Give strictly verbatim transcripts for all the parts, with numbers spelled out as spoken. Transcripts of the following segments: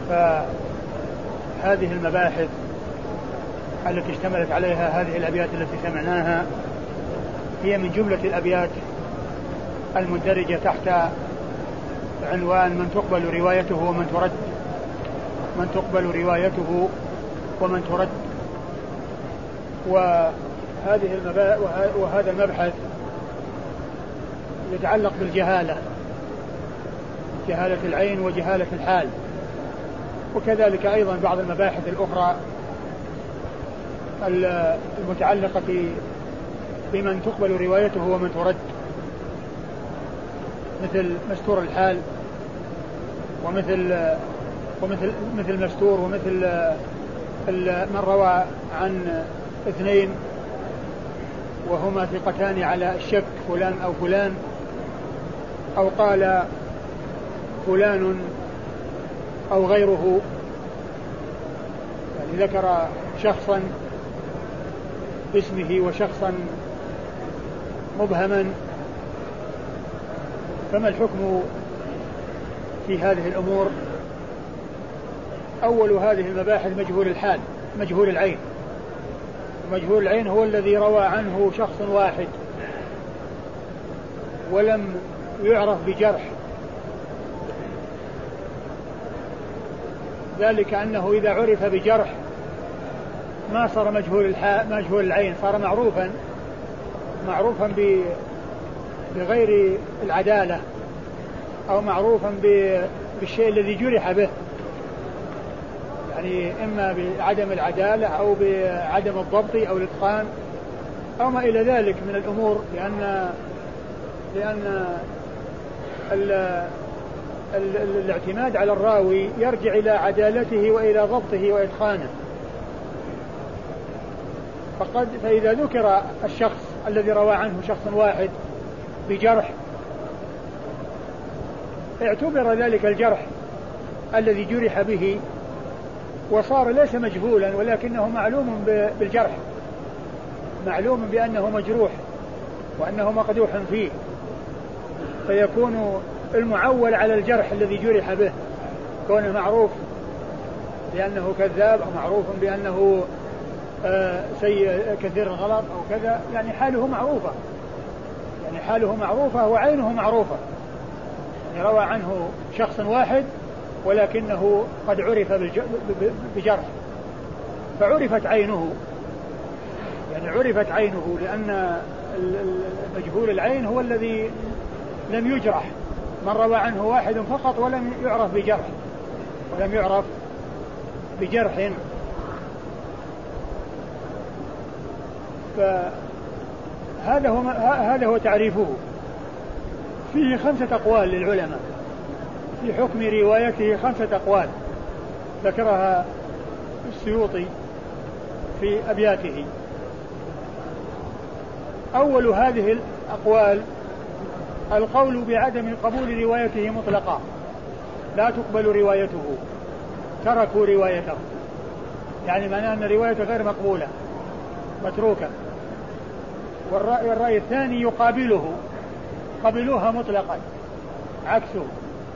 فهذه المباحث التي اشتملت عليها هذه الأبيات التي سمعناها هي من جملة الأبيات المندرجة تحت عنوان من تقبل روايته ومن ترد، من تقبل روايته ومن ترد. وهذه المبا... وهذا المبحث يتعلق بالجهالة، جهالة العين وجهالة الحال، وكذلك أيضا بعض المباحث الأخرى المتعلقة بمن تقبل روايته ومن ترد، مثل مستور الحال ومثل ومثل مثل مستور ومثل من روى عن اثنين وهما ثقتان على الشك فلان أو فلان، أو قال فلان أو غيره، يعني ذكر شخصا باسمه وشخصا مبهما. فما الحكم في هذه الأمور؟ أول هذه المباحث مجهول الحال، مجهول العين. مجهول العين هو الذي روى عنه شخص واحد ولم يعرف بجرح، ذلك أنه إذا عرف بجرح ما صار مجهول الحال مجهول العين، صار معروفا معروفا بغير العدالة أو معروفا بالشيء الذي جرح به، يعني إما بعدم العدالة أو بعدم الضبط أو الإتقان أو ما إلى ذلك من الأمور، لأن لأن ال ال ال الاعتماد على الراوي يرجع إلى عدالته وإلى ضبطه وإتقانه. فقد فإذا ذكر الشخص الذي روى عنه شخص واحد بجرح اعتبر ذلك الجرح الذي جرح به وصار ليس مجهولا ولكنه معلوم بالجرح، معلوم بأنه مجروح وأنه مقدوح فيه، فيكون المعول على الجرح الذي جرح به كونه معروف بأنه كذاب أو معروف بأنه آه سيء كثير الغلط أو كذا، يعني حاله معروفة، يعني حاله معروفة وعينه معروفة، يعني روى عنه شخص واحد ولكنه قد عرف بجرح فعرفت عينه، يعني عرفت عينه، لأن مجهول العين هو الذي لم يجرح، من روى عنه واحد فقط ولم يعرف بجرح ولم يعرف بجرح. فهذا هو هذا هو تعريفه. فيه خمسة أقوال للعلماء في حكم روايته، خمسة أقوال ذكرها السيوطي في أبياته. أول هذه الأقوال القول بعدم قبول روايته مطلقا، لا تقبل روايته، تركوا روايته، يعني معناه أن روايته غير مقبولة متروكة. والرأي الرأي الثاني يقابله، قبلوها مطلقا، عكسه.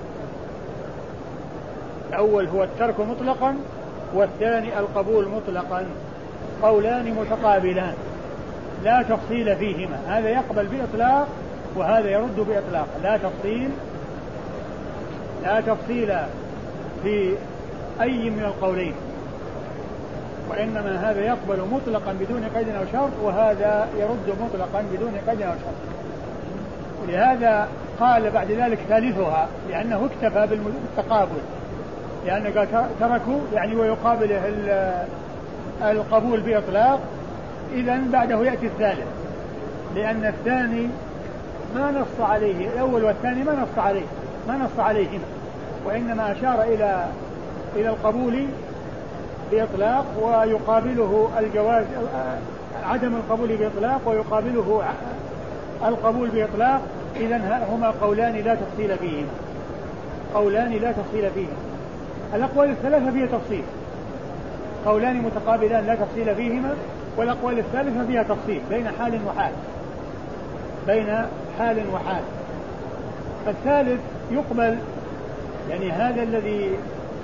الأول هو الترك مطلقا والثاني القبول مطلقا، قولان متقابلان لا تفصيل فيهما، هذا يقبل بإطلاق وهذا يرد بإطلاق، لا تفصيل لا تفصيل في أي من القولين، وإنما هذا يقبل مطلقا بدون قيد أو شرط وهذا يرد مطلقا بدون قيد أو شرط. ولهذا قال بعد ذلك ثالثها لأنه اكتفى بالتقابل، لأنه قال تركوا يعني ويقابله القبول بإطلاق، إذن بعده يأتي الثالث، لأن الثاني ما نص عليه، الأول والثاني ما نص عليه ما نص عليهما، وإنما أشار إلى إلى القبول بإطلاق ويقابله الجواز عدم القبول بإطلاق ويقابله القبول بإطلاق. إذن هما قولان لا تفصيل فيهما، قولان لا تفصيل فيهما. الأقوال الثلاثة فيها تفصيل، قولان متقابلان لا تفصيل فيهما، والأقوال الثالثة فيها تفصيل بين حال وحال، بين حال وحال. فالثالث يقبل، يعني هذا الذي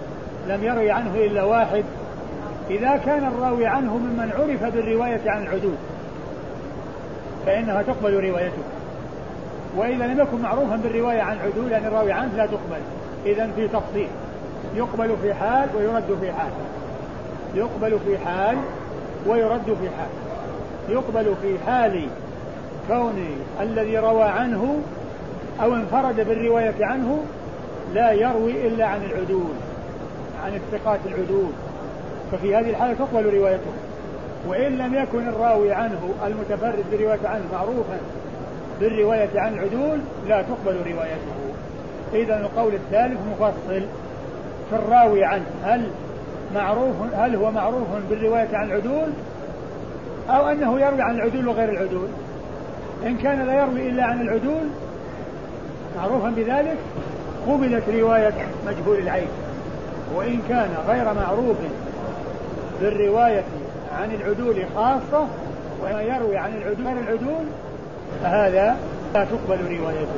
لم يروي عنه إلا واحد، إذا كان الراوي عنه ممن عرف بالرواية عن العدول فإنها تقبل روايته، وإذا لم يكن معروفا بالرواية عن عدول يعني الراوي عنه لا تقبل. إذن في تفصيل، يقبل في حال ويرد في حال، يقبل في حال ويرد في حال. يقبل في حال كون الذي روى عنه أو انفرد بالرواية عنه لا يروي إلا عن العدول، عن الثقات العدول، ففي هذه الحالة تقبل روايته. وإن لم يكن الراوي عنه المتفرد بالرواية عنه معروفا بالرواية عن العدول لا تقبل روايته. إذن القول الثالث مفصل في الراوي عنه، هل معروف هل هو معروف بالرواية عن العدول أو أنه يروي عن العدول وغير العدول. إن كان لا يروي إلا عن العدول معروفا بذلك قبلت رواية مجهول العين، وإن كان غير معروف بالرواية عن العدول خاصة وما يروي عن العدول غير العدول فهذا لا تقبل روايته.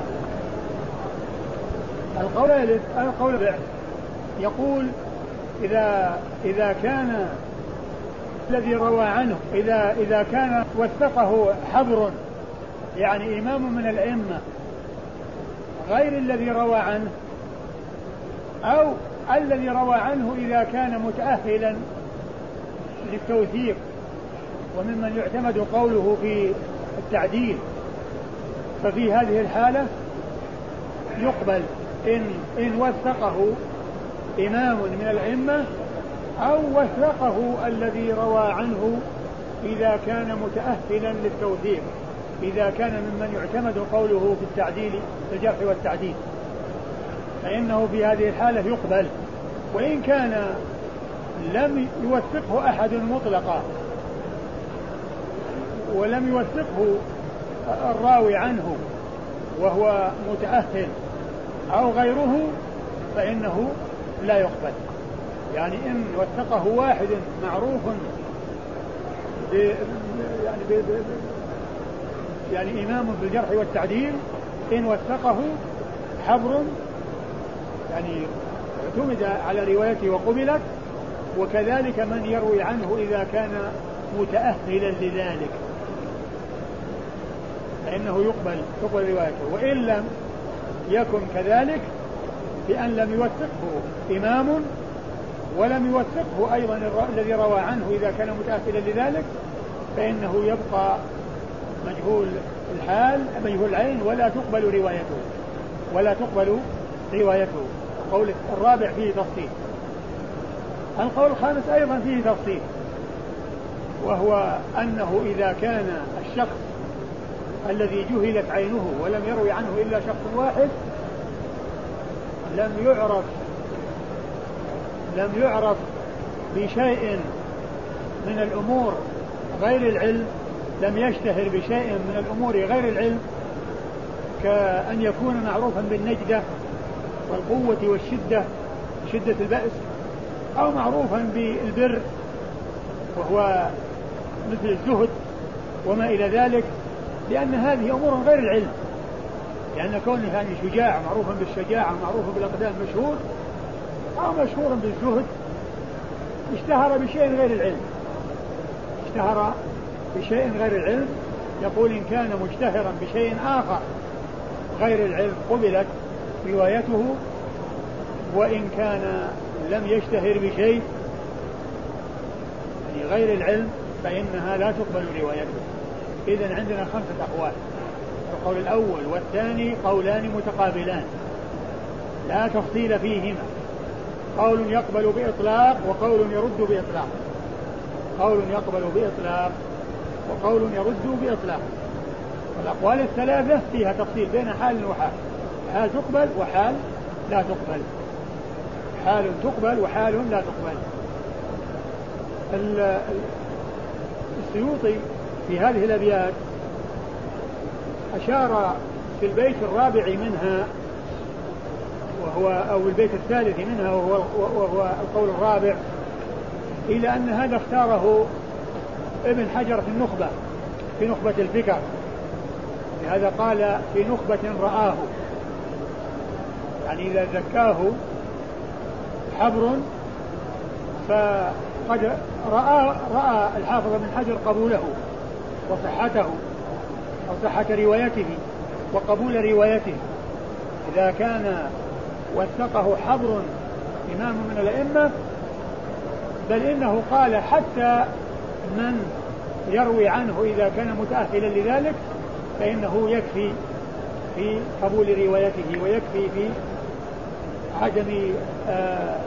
القول القول يقول إذا إذا كان الذي روى عنه إذا إذا كان وثقه حبر يعني إمام من الأئمة غير الذي روى عنه، أو الذي روى عنه إذا كان متأهلا للتوثيق وممن يعتمد قوله في التعديل، ففي هذه الحالة يقبل إن, إن وثقه إمام من الأئمة أو وثقه الذي روى عنه إذا كان متأهلا للتوثيق، إذا كان ممن يعتمد قوله في التعديل في الجرح والتعديل فإنه في هذه الحالة يقبل. وإن كان لم يوثقه أحد مطلقا ولم يوثقه الراوي عنه وهو متأهل أو غيره فإنه لا يقبل. يعني إن وثقه واحد معروف ب يعني, ب يعني إمام في الجرح والتعديل، إن وثقه حبر يعني اعتمد على روايته وقبلت، وكذلك من يروي عنه إذا كان متأهلا لذلك فإنه يقبل تقبل روايته. وإن لم يكن كذلك بأن لم يوثقه إمام ولم يوثقه أيضا الذي روى عنه إذا كان متأهلا لذلك فإنه يبقى مجهول الحال مجهول العين ولا تقبل روايته ولا تقبل روايته. القول الرابع فيه تفصيل. القول الخامس أيضا فيه تفصيل، وهو أنه إذا كان الشخص الذي جهلت عينه ولم يروي عنه إلا شخص واحد لم يعرف لم يعرف بشيء من الأمور غير العلم، لم يشتهر بشيء من الأمور غير العلم، كأن يكون معروفا بالنجدة والقوة والشدة شدة البأس، أو معروفا بالبر وهو مثل الزهد وما إلى ذلك، لأن هذه أمور غير العلم، لأن كونه يعني شجاع معروفا بالشجاعة معروفا بالأقدام مشهور، أو مشهورا بالزهد اشتهر بشيء غير العلم اشتهر بشيء غير العلم يقول إن كان مشتهرا بشيء آخر غير العلم قبلت روايته، وإن كان لم يشتهر بشيء يعني غير العلم فإنها لا تقبل روايته. إذن عندنا خمسة أقوال، القول الأول والثاني قولان متقابلان لا تفصيل فيهما، قول يقبل بإطلاق وقول يرد بإطلاق، قول يقبل بإطلاق وقول يرد بإطلاق. والأقوال الثلاثة فيها تفصيل بين حال وحال، حال تقبل وحال لا تقبل، حال تقبل وحال لا تقبل. السيوطي في هذه الأبيات أشار في البيت الرابع منها وهو أو البيت الثالث منها وهو, وهو القول الرابع إلى أن هذا اختاره ابن حجر في النخبة في نخبة الفكر، لهذا قال في نخبة رآه، يعني إذا زكاه حبر فقد رأى, رأى الحافظ بن حجر قبوله وصحته أو صحة روايته وقبول روايته إذا كان وثقه حبر إمام من الأئمة، بل إنه قال حتى من يروي عنه إذا كان متأهلا لذلك فإنه يكفي في قبول روايته ويكفي في عدم آه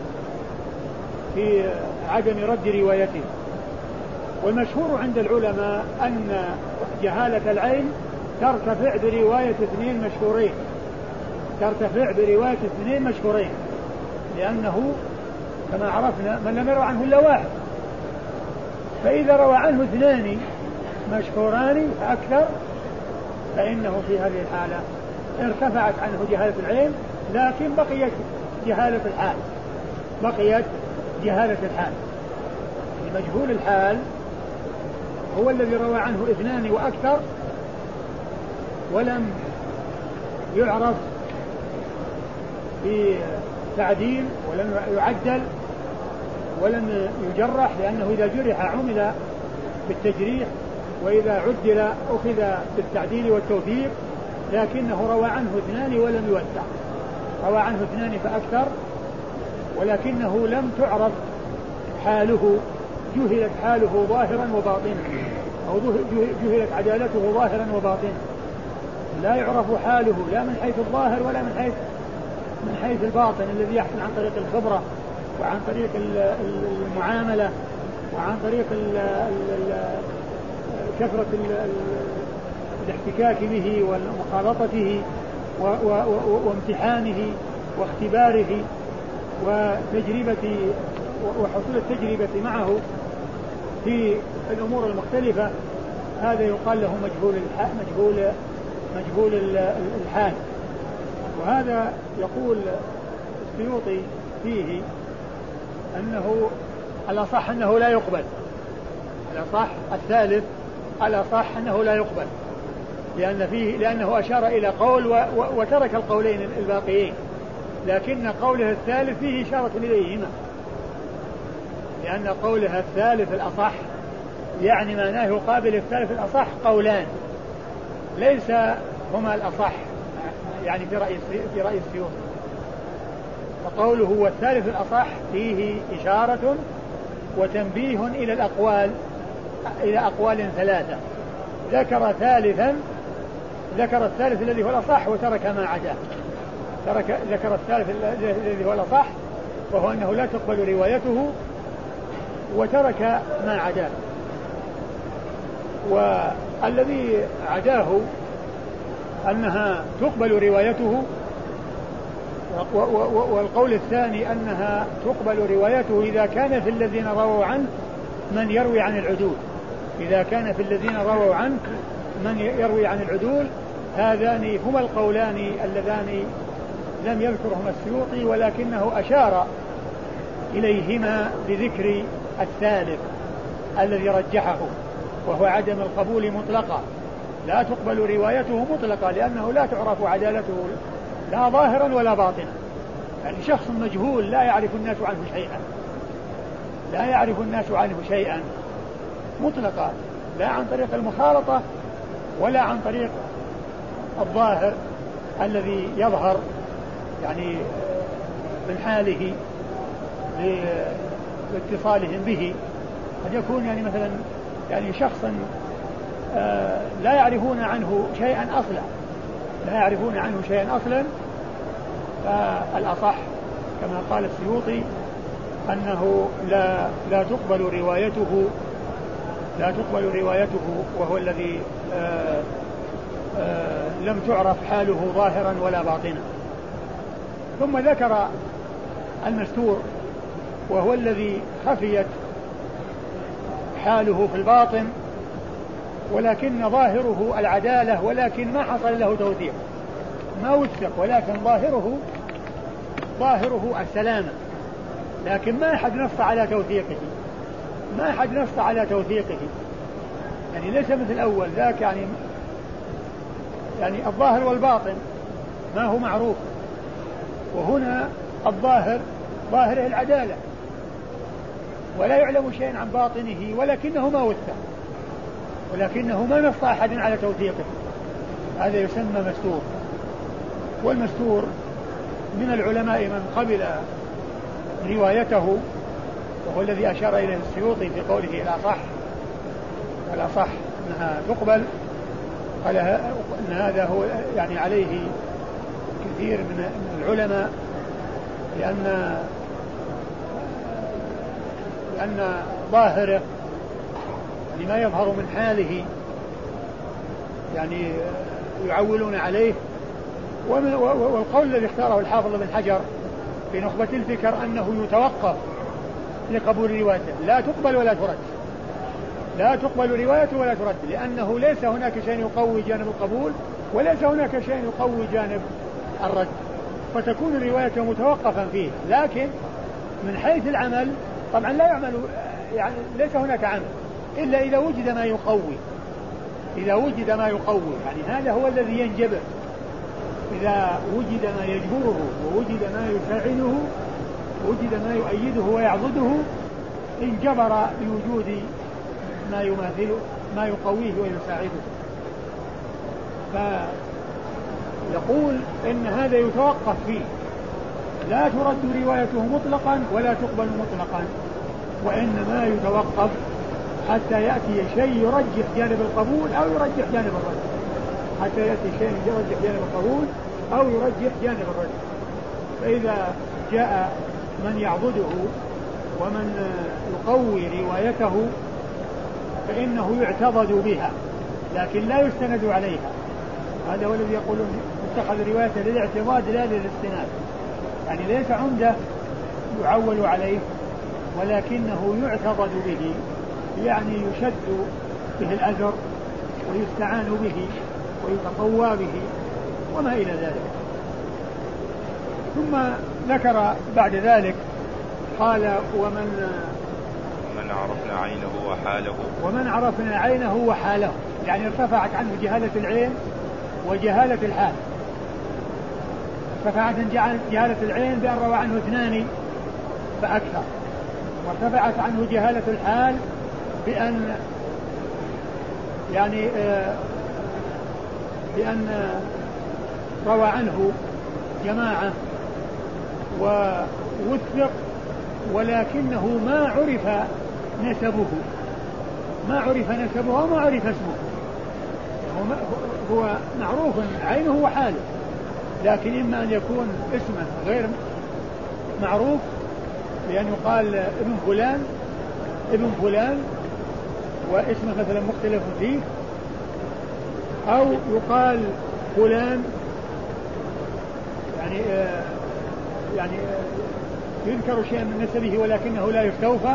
في عدم رد روايته. والمشهور عند العلماء أن جهالة العين ترتفع برواية اثنين مشهورين ترتفع برواية اثنين مشهورين لأنه كما عرفنا من لم يروى عنه إلا واحد، فإذا روى عنه اثنان مشهوران فأكثر فإنه في هذه الحالة ارتفعت عنه جهالة العين، لكن بقيت جهالة الحال بقيت جهالة الحال. مجهول الحال هو الذي روى عنه اثنان وأكثر ولم يعرف بتعديل ولم يعدل ولم يجرح، لأنه إذا جرح عمل بالتجريح وإذا عدل أخذ بالتعديل والتوثيق، لكنه روى عنه اثنان ولم يوثق، روى عنه اثنان فأكثر ولكنه لم تعرف حاله، جهلت حاله ظاهرا وباطنا أو جهلت عدالته ظاهرا وباطنا، لا يعرف حاله لا من حيث الظاهر ولا من حيث من حيث الباطن الذي يحصل عن طريق الخبرة وعن طريق المعاملة وعن طريق كثرة الاحتكاك به ومخالطته وامتحانه واختباره وتجربة وحصول التجربة معه في الأمور المختلفة. هذا يقال له مجهول مجهول مجهول الحال. وهذا يقول السيوطي فيه أنه الأصح أنه لا يقبل، الأصح الثالث الأصح أنه لا يقبل، لأن فيه لأنه أشار إلى قول و و وترك القولين الباقيين، لكن قوله الثالث فيه إشارة إليهما، لأن قولها الثالث الأصح يعني معناه يقابل الثالث الأصح قولان ليس هما الأصح، يعني في رأي في رأي السيوطي. فقوله هو الثالث الأصح فيه إشارة وتنبيه إلى الأقوال إلى أقوال ثلاثة، ذكر ثالثا ذكر الثالث الذي هو الأصح وترك ما عداه، ترك ذكر الثالث الذي هو الأصح وهو أنه لا تقبل روايته وترك ما عداه، والذي عداه أنها تقبل روايته، والقول الثاني أنها تقبل روايته إذا كان في الذين رووا عنه من يروي عن العدول، إذا كان في الذين رووا عنه من يروي عن العدول. هذان هما القولان اللذان لم يذكرهما السيوطي، ولكنه أشار إليهما بذكر الثالث الذي رجحه، وهو عدم القبول مطلقا، لا تقبل روايته مطلقا لأنه لا تعرف عدالته لا ظاهرا ولا باطنا، يعني شخص مجهول لا يعرف الناس عنه شيئا لا يعرف الناس عنه شيئا مطلقا، لا عن طريق المخالطة ولا عن طريق الظاهر الذي يظهر يعني من حاله لاتصالهم به. قد يكون يعني مثلا يعني شخصا لا يعرفون عنه شيئا أصلا لا يعرفون عنه شيئا أصلا فالأصح كما قال السيوطي أنه لا لا تقبل روايته لا تقبل روايته وهو الذي آآ آآ لم تعرف حاله ظاهرا ولا باطنا. ثم ذكر المستور وهو الذي خفيت حاله في الباطن ولكن ظاهره العدالة ولكن ما حصل له توثيق، ما وثق ولكن ظاهره ظاهره السلامة، لكن ما أحد نص على توثيقه ما أحد نص على توثيقه يعني ليس مثل الأول ذاك يعني يعني الظاهر والباطن ما هو معروف، وهنا الظاهر ظاهره العدالة ولا يعلم شيء عن باطنه ولكنه ما وثق، ولكنه ما نص أحد على توثيقه، هذا يسمى مستور. والمستور من العلماء من قبل روايته، وهو الذي أشار إليه السيوطي في قوله الأصح، الأصح أنها تقبل، قال أن هذا هو يعني عليه كثير من العلماء، لأن لأن ظاهره لما يظهر من حاله يعني يعولون عليه. والقول الذي اختاره الحافظ بن حجر في نخبة الفكر أنه يتوقف لقبول روايته، لا تقبل ولا ترد، لا تقبل روايته ولا ترد، لأنه ليس هناك شيء يقوي جانب القبول وليس هناك شيء يقوي جانب الرد، فتكون الرواية متوقفا فيه. لكن من حيث العمل طبعا لا يعمل، يعني ليس هناك عمل إلا إذا وجد ما يقوي، إذا وجد ما يقوي، يعني هذا هو الذي ينجبر، إذا وجد ما يجبره ووجد ما يساعده وجد ما يؤيده ويعضده انجبر بوجود ما يماثله ما يقويه ويساعده. فيقول إن هذا يتوقف فيه، لا ترد روايته مطلقا ولا تقبل مطلقا، وإنما يتوقف حتى يأتي شيء يرجح جانب القبول أو يرجح جانب الرد، حتى يأتي شيء يرجح جانب القبول أو يرجح جانب الرد. فإذا جاء من يعضده ومن يقوي روايته فإنه يعتضد بها لكن لا يستند عليها. هذا هو الذي يقولون اتخذ روايته للاعتضاد لا للاستناد، يعني ليس عمده يعول عليه ولكنه يعتضد به، يعني يشد به الأزر ويستعان به ويتقوى به وما إلى ذلك. ثم ذكر بعد ذلك قال ومن ومن عرفنا عينه وحاله ومن عرفنا عينه وحاله، يعني ارتفعت عنه جهالة العين وجهالة الحال. ارتفعت عن جهالة العين بأن روى عنه اثنان فأكثر، وارتفعت عنه جهالة الحال بأن يعني آه بأن روى عنه جماعة ووثق ولكنه ما عرف نسبه ما عرف نسبه وما عرف اسمه. هو معروف عينه وحاله، لكن إما أن يكون اسمه غير معروف بأن يقال ابن فلان ابن فلان واسمه مثلا مختلف فيه، أو يقال فلان يعني آه يعني آه يذكر شيء من نسبه ولكنه لا يستوفى،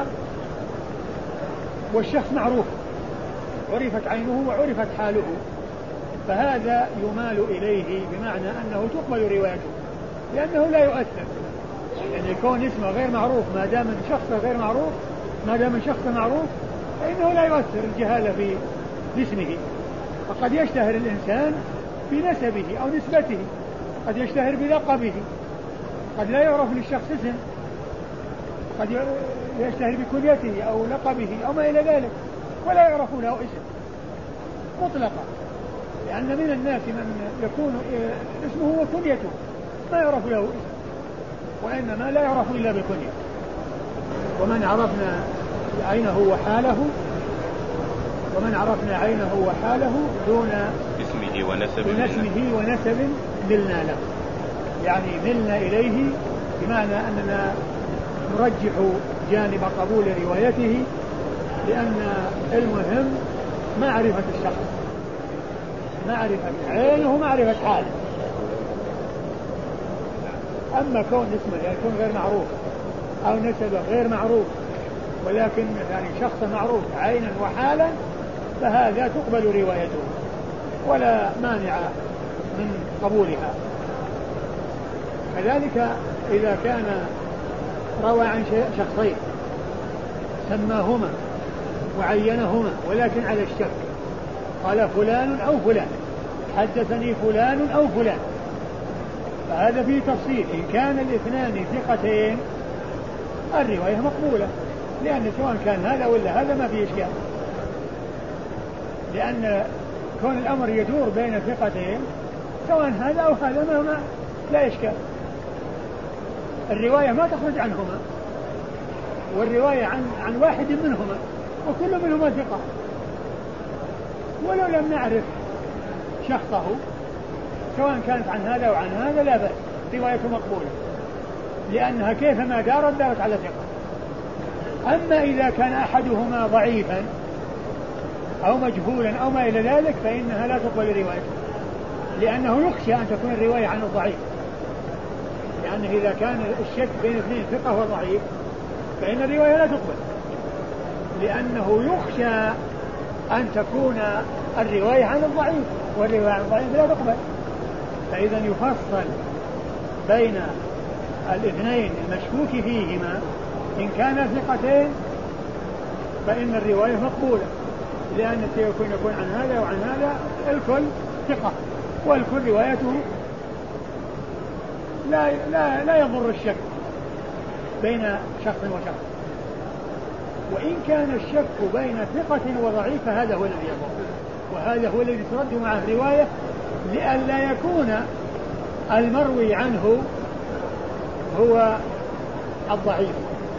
والشخص معروف عرفت عينه وعرفت حاله، فهذا يمال إليه بمعنى أنه تقبل روايته لأنه لا يؤثر. يعني يكون اسمه غير معروف ما دام من شخص غير معروف ما دام من شخص معروف فإنه لا يؤثر الجهالة في اسمه. فقد يشتهر الإنسان بنسبه أو نسبته، قد يشتهر بلقبه، قد لا يعرف للشخص اسم، قد يشتهر بكنيته أو لقبه أو ما إلى ذلك ولا يعرف له اسم مطلقا، لأن من الناس من يكون اسمه وكنيته ما يعرف له اسم، وإنما لا يعرف إلا بكنية. ومن عرفنا عينه وحاله ومن عرفنا عينه وحاله دون اسمه ونسب دون اسمه ونسب ملنا له، يعني ملنا إليه بمعنى أننا نرجح جانب قبول روايته، لأن المهم معرفة الشخص، معرفة عينه معرفة حاله. أما كون اسمه يكون غير معروف أو نسبه غير معروف ولكن يعني شخص معروف عينا وحالا فهذا تقبل روايته ولا مانع من قبولها. كذلك إذا كان روى عن شخصين سماهما وعينهما ولكن على الشك، قال فلان أو فلان، حدثني فلان أو فلان، فهذا فيه تفصيل. إن كان الاثنان ثقتين الرواية مقبولة، لأن سواء كان هذا ولا هذا ما في إشكال، لأن كون الأمر يدور بين ثقتين سواء هذا أو هذا ما, ما لا إشكال. الرواية ما تخرج عنهما، والرواية عن, عن واحد منهما وكل منهما ثقة، ولو لم نعرف شخصه سواء كانت عن هذا وعن هذا لا بأس، روايته مقبولة لأنها كيفما دارت دارت على ثقة. أما إذا كان أحدهما ضعيفا أو مجهولا أو ما إلى ذلك فإنها لا تقبل روايته، لأنه يخشى أن تكون الرواية عن الضعيف، لأنه إذا كان الشك بين اثنين ثقة وضعيف فإن الرواية لا تقبل، لأنه يخشى أن تكون الرواية عن الضعيف، والرواية عن الضعيف لا تقبل. فإذا يفصل بين الاثنين المشكوك فيهما، إن كانا ثقتين فإن الرواية مقبولة، لأن يكون يكون عن هذا وعن هذا الكل ثقة، والكل روايته لا لا لا يضر الشك بين شخص وشخص. وإن كان الشك بين ثقة وضعيف فهذا هو الذي يضر، وهذا هو الذي ترد معه الرواية، لئلا يكون المروي عنه هو الضعيف.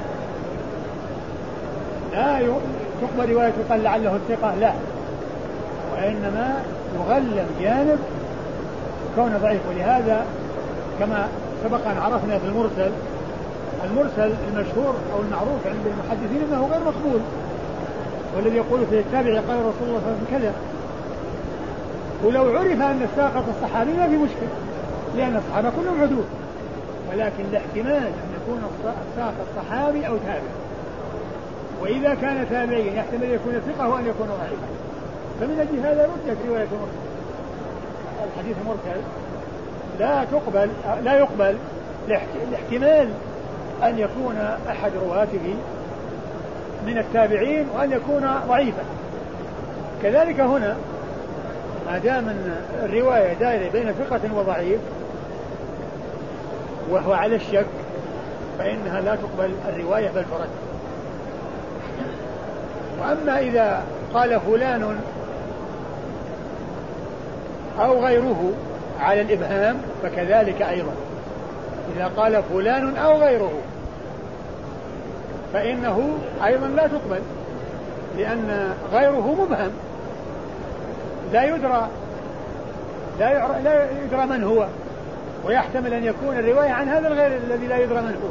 لا تقبل رواية قال لعله الثقة، لا، وإنما يغلب جانب كونه ضعيف. ولهذا كما سبق أن عرفنا في المرسل، المرسل المشهور أو المعروف عند المحدثين أنه غير مقبول، والذي يقول في التابع قال رسول الله صلى الله عليه وسلم كذا، ولو عرف أن ساقط الصحابي ما في مشكلة، لأن الصحابة كلهم عدول، ولكن الاحتمال أن يكون ساقط صحابي أو تابع، وإذا كان تابعيا يحتمل أن يكون ثقة وأن يكون ضعيفا، فمن أجل هذا ردت رواية مرسل. الحديث المرسل لا تقبل لا يقبل الاحتمال أن يكون أحد رواته من التابعين وأن يكون ضعيفا. كذلك هنا ما دام الرواية دائرة بين ثقة وضعيف وهو على الشك فإنها لا تقبل الرواية بل ترد. وأما إذا قال فلان أو غيره على الإبهام فكذلك أيضا، إذا قال فلان أو غيره فإنه أيضا لا تقبل، لأن غيره مبهم لا يدرى لا يدرى من هو، ويحتمل أن يكون الرواية عن هذا الغير الذي لا يدرى من هو،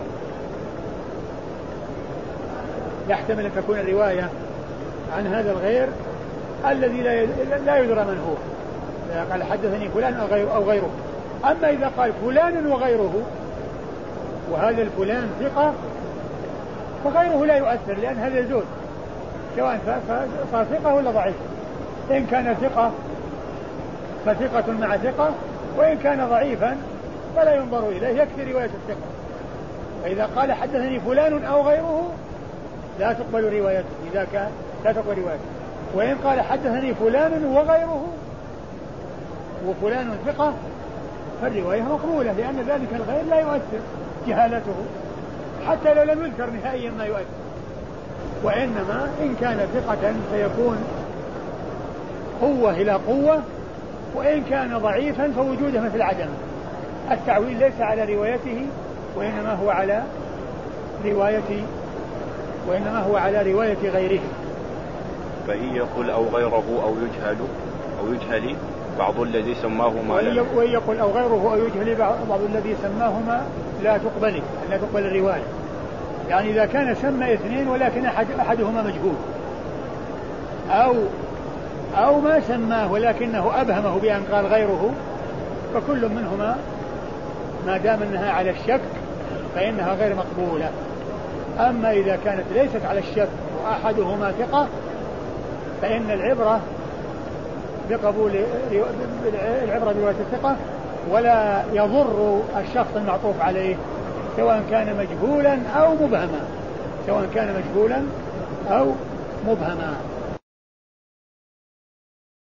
يحتمل أن تكون الرواية عن هذا الغير الذي لا يدرى من هو، إذا قال حدثني فلان أو غيره. أما إذا قال فلان وغيره وهذا الفلان ثقة فغيره لا يؤثر، لأن هذا الزوج سواء صار ثقة ولا ضعيف، إن كان ثقة فثقة مع ثقة، وإن كان ضعيفا فلا ينظر إليه، يكفي رواية الثقة. فإذا قال حدثني فلان أو غيره لا تقبل روايته، إذا كان لا تقبل روايته. وإن قال حدثني فلان وغيره وفلان ثقة فالرواية مقبولة، لأن ذلك الغير لا يؤثر جهالته، حتى لو لم يذكر نهائيا ما يؤثر. وإنما إن كان ثقة فيكون قوة إلى قوة، وإن كان ضعيفا فوجوده مثل عدم. التعويل ليس على روايته وإنما هو على رواية وإنما هو على رواية غيره. فإن يقول أو غيره أو يجهل أو يجهل بعض الذي سماهما، وإن يقول أو غيره أو يجهل بعض الذي سماهما لا تقبل لا تقبل الرواية. يعني إذا كان سمى اثنين ولكن أحد أحدهما مجهول، أو أو ما سماه ولكنه أبهمه بأن قال غيره، فكل منهما ما دام أنها على الشك فإنها غير مقبولة. أما إذا كانت ليست على الشك وأحدهما ثقة فإن العبرة بقبول العبرة برواية الثقة، ولا يضر الشخص المعطوف عليه سواء كان مجهولا أو مبهما سواء كان مجهولا أو مبهما.